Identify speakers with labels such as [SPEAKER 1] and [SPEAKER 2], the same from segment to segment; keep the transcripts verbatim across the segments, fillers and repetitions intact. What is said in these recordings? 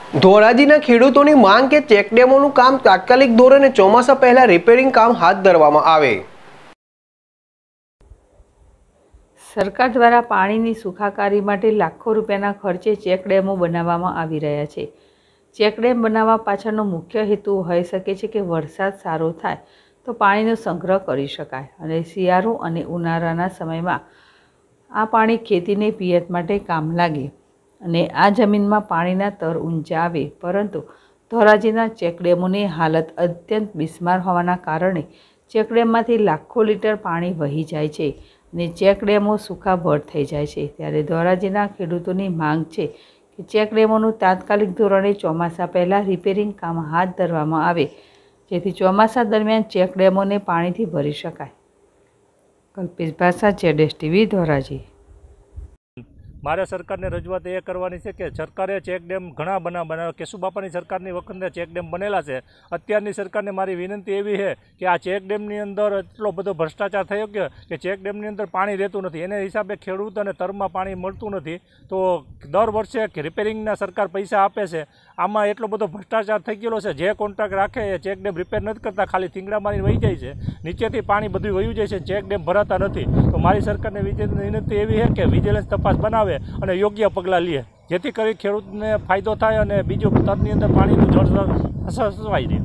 [SPEAKER 1] ધોરાજીના ખેડૂતોની માંગ કે ચેકડેમોનું કામ તાત્કાલિક ધોરણે ચોમાસા પહેલા રિપેરિંગ કામ હાથ ધરવામાં આવે।
[SPEAKER 2] સરકાર દ્વારા પાણીની સુખાકારી માટે લાખો રૂપિયાના ખર્ચે ચેકડેમો બનાવવામાં આવી રહ્યા છે। ચેકડેમ બનાવવા પાછળનો મુખ્ય હેતુ હોઈ શકે છે કે વરસાદ સારો થાય તો પાણીનો સંગ્રહ કરી શકાય અને શિયાળુ અને ઉનાળાના સમયમાં આ પાણી ખેતીને પિયત માટે કામ લાગે અને આ જમીનમાં પાણીના તર ઊંચા આવે। પરંતુ ધોરાજીના ચેકડેમોની હાલત અત્યંત બિસ્માર હોવાના કારણે ચેકડેમમાંથી લાખો લીટર પાણી વહી જાય છે અને ચેકડેમો સૂકાભર થઈ જાય છે। ત્યારે ધોરાજીના ખેડૂતોની માંગ છે કે ચેકડેમોનું તાત્કાલિક ધોરણે ચોમાસા પહેલાં રિપેરિંગ કામ હાથ ધરવામાં આવે જેથી ચોમાસા દરમિયાન ચેકડેમોને પાણીથી ભરી શકાય। કલ્પેશ ભાષા, જેડેશ ટીવી, ધોરાજી।
[SPEAKER 3] मारे सरकार ने रजूआत ए करवानी है कि सरकारे चेकडेम घना बना बना केशुबापानी सरकारनी वखते चेकडेम बनेला है। अत्यारनी सरकार ने मारी विनंती एवी है कि आ चेकडेमनी अंदर एटलो बधो भ्रष्टाचार थयो कि चेकडेमनी अंदर पाणी रहेतुं नथी, एने हिसाबे खेडूतोने तरमा पाणी मळतुं नथी। तो दर वर्षे रिपेरिंगना सरकार पैसा आपे छे, आमां एटलो बधो भ्रष्टाचार थई गयेलो छे। जे कॉन्ट्राक्ट राखे ए चेकडेम रिपेर नथी करता, खाली थींगड़ा मारीने वही जाय छे, नीचेथी पाणी बधुं वह्युं जाय छे, चेकडेम भराता नथी। तो मारी सरकारने विनंती एवी है कि विजिलन्स तपास बनावे અને યોગ્ય પગલાં લે જેથી કરી ખેડૂતને ફાયદો થાય અને બીજું તરની અંદર પાણીનું જળ સચવાઈ રહે।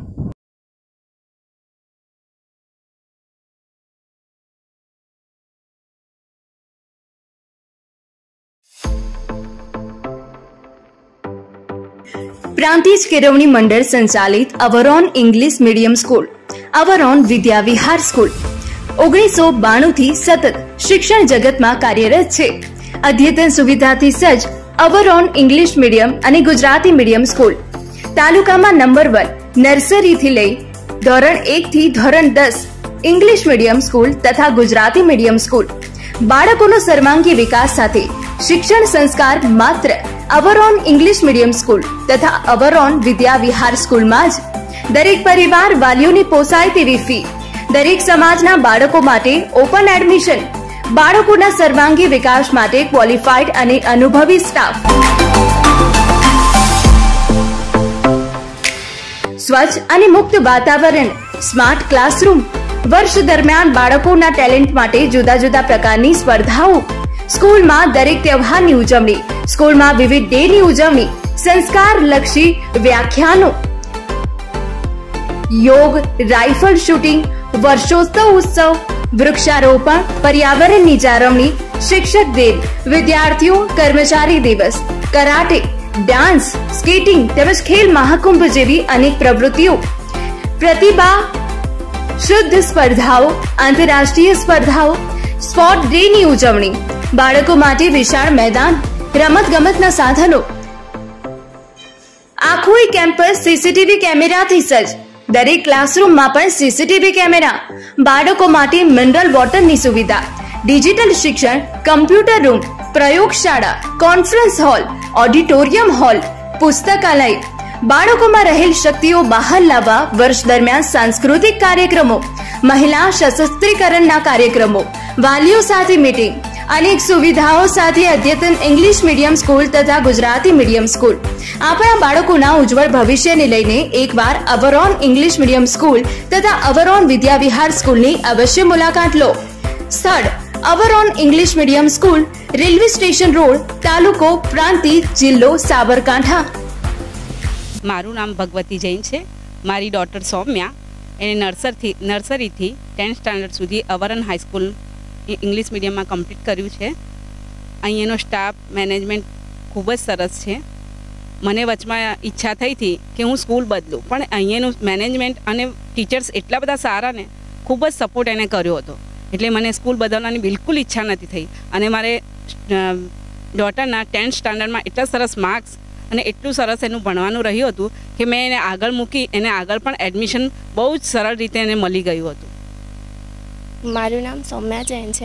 [SPEAKER 4] प्रांतिज केळवणी मंडल संचालित Avron English medium school, Avron Vidya Vihar school ओगनीसो बाणु थी सतत शिक्षण जगत में कार्यरत है। अद्यतन सुविधाथी सज्ज अवरोन इंग्लिश मीडियम અને ગુજરાતી મીડિયમ સ્કૂલ તાલુકામાં નંબર વન નર્સરીથી લઈ ધોરણ એક થી ધોરણ દસ ઇંગ્લિશ મીડિયમ સ્કૂલ તથા ગુજરાતી મીડિયમ સ્કૂલ બાળકોનો સર્વાંગી વિકાસ સાથે શિક્ષણ સંસ્કાર માત્ર અવરોન ઇંગ્લિશ મીડિયમ સ્કૂલ તથા અવરોન વિદ્યા વિહાર સ્કૂલમાં જ। દરેક પરિવાર વાલીઓની પોસાય તેવી ફી, દરેક સમાજના બાળકો માટે ઓપન એડમિશન, બાળકોના સર્વાંગી વિકાસ માટે ક્વોલિફાઈડ અને અનુભવી સ્ટાફ, સ્વચ્છ અને મુક્ત વાતાવરણ, સ્માર્ટ ક્લાસરૂમ, વર્ષ દરમિયાન બાળકોના ટેલેન્ટ માટે જુદા જુદા પ્રકારની સ્પર્ધાઓ, સ્કૂલમાં દરેક તહેવારની ઉજવણી, સ્કૂલમાં વિવિધ ડેની ઉજવણી, સંસ્કારલક્ષી વ્યાખ્યાનો, યોગ, રાઇફલ શૂટિંગ, વર્ષોત્સવ ઉત્સવ, વૃક્ષારોપણ, પર્યાવરણની જાળવણી, શિક્ષક દિન, વિદ્યાર્થીઓ કર્મચારી દિવસ, કરાટે, ડાન્સ, સ્કેટિંગ તેમજ ખેલ મહાકુંભ જેવી અનેક પ્રવૃત્તિઓ, પ્રતિભા શુદ્ધ સ્પર્ધાઓ, આંતરરાષ્ટ્રીય સ્પર્ધાઓ, સ્પોર્ટ ડે ની ઉજવણી, બાળકો માટે વિશાળ મેદાન, રમત ગમતના સાધનો, આખું કેમ્પસ સીસીટીવી કેમેરાથી સજ્જ, દરેક ક્લાસરૂમમાં પણ સીસીટીવી કેમેરા, બાળકો માટે મિનરલ વોટરની સુવિધા, ડિજિટલ શિક્ષણ, કમ્પ્યુટર રૂમ, પ્રયોગશાળા, કોન્ફરન્સ હોલ, ઓડિટોરિયમ હોલ, પુસ્તકાલય, બાળકોમાં રહેલ શક્તિઓ બહાર લાવવા વર્ષ દરમિયાન સાંસ્કૃતિક કાર્યક્રમો, મહિલા સશસ્ત્રીકરણના કાર્યક્રમો, વાલીઓ સાથે મીટિંગ, અનેક સુવિધાઓ સાથે અદ્યતન ઇંગ્લિશ મીડિયમ સ્કૂલ તથા ગુજરાતી મીડિયમ સ્કૂલ આપણા બાળકોના ઉજ્જવળ ભવિષ્યને લઈને એકવાર અવરોન ઇંગ્લિશ મીડિયમ સ્કૂલ તથા અવરોન વિદ્યા વિહાર સ્કૂલની અવશ્ય મુલાકાત લો। સ્થળ Avron English medium school, railway station road, તાલુકો પ્રાંતિજ, જિલ્લો સાબરકાંઠા।
[SPEAKER 5] મારું નામ ભગવતી જૈન છે। મારી ડોટર સૌમ્યા એને નર્સરીથી નર્સરીથી ટેન્થ સ્ટાન્ડર્ડ સુધી અવરોન હાઈસ્કૂલ इंग्लिश मीडियम में कम्प्लीट कर्यु छे। अहींनो स्टाफ मैनेजमेंट खूब ज सरस है। मने वचमां इच्छा थई थी कि हूँ स्कूल बदलूँ, पण अहींनु मैनेजमेंट अने टीचर्स एटला बधा सारा ने खूब ज सपोर्ट एने कर्यो हतो, एटले मने स्कूल बदलवानी बिल्कुल इच्छा नथी थई। अने मारे डॉटरना टेन्थ स्टान्डर्ड में एटला सरस मार्क्स अने एटलुं सरस एनुं भणवानुं रह्युं हतुं कि मैं एने आगळ मूकी एने आगळ पण एडमिशन बहु ज सरळ रीते एने मळी गयुं हतुं।
[SPEAKER 6] मारू नाम सौम्या जैन है।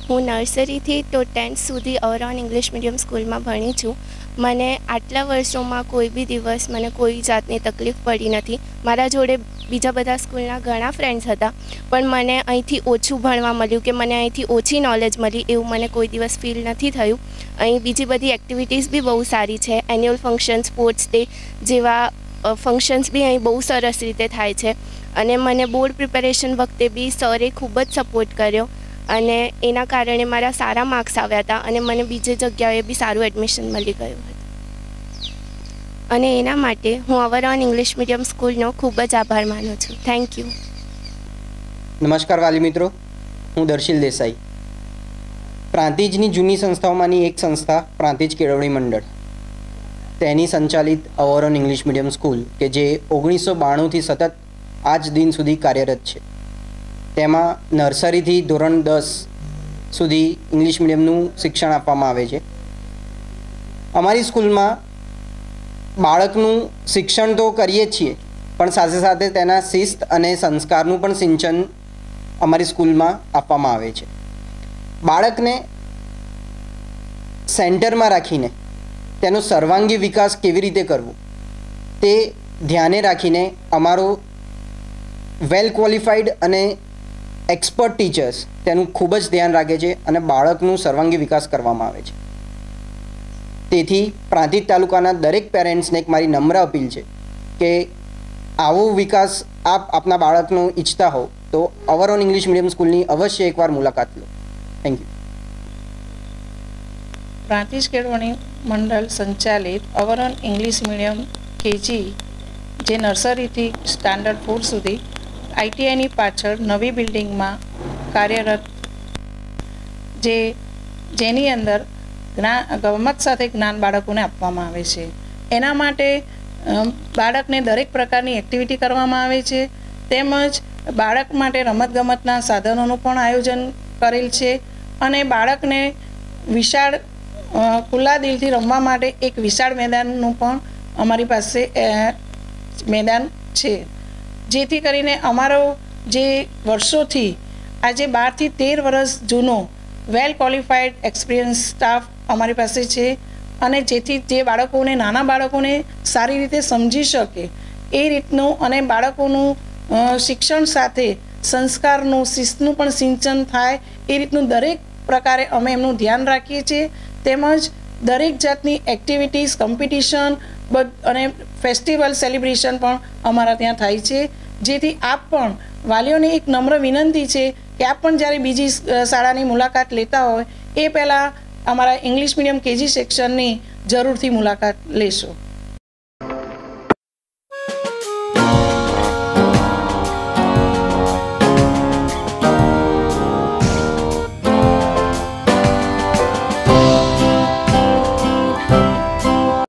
[SPEAKER 6] હું નર્સરીથી તો ટેન્થ સુધી ઓવરઓલ ઇંગ્લિશ મીડિયમ સ્કૂલમાં ભણી છું. મને આટલા વર્ષોમાં કોઈ બી દિવસ મને કોઈ જાતની તકલીફ પડી નથી. મારા જોડે બીજા બધા સ્કૂલના ઘણા ફ્રેન્ડ્સ હતા, પણ મને અહીંથી ઓછું ભણવા મળ્યું કે મને અહીંથી ઓછી નોલેજ મળી એવું મને કોઈ દિવસ ફીલ નથી થયું. અહીં બીજી બધી એક્ટિવિટીઝ બી બહુ સારી છે. એન્યુઅલ ફંક્શન, સ્પોર્ટ્સ ડે જેવા ફંક્શન્સ બી અહીં બહુ સરસ રીતે થાય છે. અને મને બોર્ડ પ્રિપેરેશન વખતે બી સરે ખૂબ જ સપોર્ટ કર્યો અને એના કારણે મારા સારા માર્ક્સ આવ્યા હતા અને મને બીજી જગ્યાએ બી સારું એડમિશન મળી ગયું હતું. અને એના માટે હું ઓવરઓલ ઇંગ્લિશ મીડિયમ સ્કૂલનો ખૂબ જ આભાર માનું છું. Thank you.
[SPEAKER 7] નમસ્કાર વાલી મિત્રો, હું દર્શિલ દેસાઈ. પ્રાંતિજની જૂની સંસ્થાઓમાંની એક સંસ્થા પ્રાંતિજ કેળવણી મંડળ, તેની સંચાલિત ઓવરઓલ ઇંગ્લિશ મીડિયમ સ્કૂલ કે જે ઓગણીસો બાણુંથી સતત આજ દિન સુધી કાર્યરત છે. તેમાં નર્સરીથી ધોરણ દસ સુધી ઇંગ્લિશ મીડિયમનું શિક્ષણ આપવામાં આવે છે. અમારી સ્કૂલમાં બાળકનું શિક્ષણ તો કરીએ જ છીએ, પણ સાથે સાથે તેના શિસ્ત અને સંસ્કારનું પણ સિંચન અમારી સ્કૂલમાં આપવામાં આવે છે. બાળકને સેન્ટરમાં રાખીને તેનો સર્વાંગી વિકાસ કેવી રીતે કરવો તે ધ્યાને રાખીને અમારો વેલ ક્વોલિફાઈડ અને એક્સપર્ટ ટીચર્સ તેનું ખૂબ જ ધ્યાન રાખે છે અને બાળકનું સર્વાંગી વિકાસ કરવામાં આવે છે. તેથી પ્રાંતિજ તાલુકાના દરેક પેરેન્ટ્સને એક મારી નમ્ર અપીલ છે કે આવો વિકાસ આપ આપના બાળકનો ઈચ્છતા હો તો ઓવરઓલ ઇંગ્લિશ મીડિયમ સ્કૂલની અવશ્ય એકવાર મુલાકાત લો. Thank you.
[SPEAKER 8] પ્રાંતિજ કેળવણી મંડળ સંચાલિત ઓવરઓલ ઇંગ્લિશ મીડિયમ કેજી જે નર્સરીથી સ્ટાન્ડર્ડ ફોર સુધી આઈટીઆઈની પાછળ નવી બિલ્ડિંગમાં કાર્યરત, જે જેની અંદર જ્ઞાન ગમત સાથે જ્ઞાન બાળકોને આપવામાં આવે છે. એના માટે બાળકને દરેક પ્રકારની એક્ટિવિટી કરવામાં આવે છે, તેમજ બાળક માટે રમતગમતના સાધનોનું પણ આયોજન કરેલ છે અને બાળકને વિશાળ ખુલ્લા દિલથી રમવા માટે એક વિશાળ મેદાનનું પણ અમારી પાસે મેદાન છે. જેથી કરીને અમારો જે વર્ષોથી આજે બારથી તેર વર્ષ જૂનો વેલ ક્વોલિફાઈડ એક્સપિરિયન્સ સ્ટાફ અમારી પાસે છે અને જેથી જે બાળકોને નાના બાળકોને સારી રીતે સમજી શકે એ રીતનું અને બાળકોનું શિક્ષણ સાથે સંસ્કારનું, શિસ્તનું પણ સિંચન થાય એ રીતનું દરેક પ્રકારે અમે એમનું ધ્યાન રાખીએ છીએ. તેમજ દરેક જાતની એક્ટિવિટીઝ, કોમ્પિટિશન અને ફેસ્ટિવલ સેલિબ્રેશન પણ અમારા ત્યાં થાય છે. જેથી આપ પણ વાલીઓને એક નમ્ર વિનંતી છે કે આપ પણ જ્યારે બીજી શાળાની મુલાકાત લેતા હોય એ પહેલાં અમારા ઇંગ્લિશ મીડિયમ કેજી સેક્શનની જરૂરથી મુલાકાત લેશો.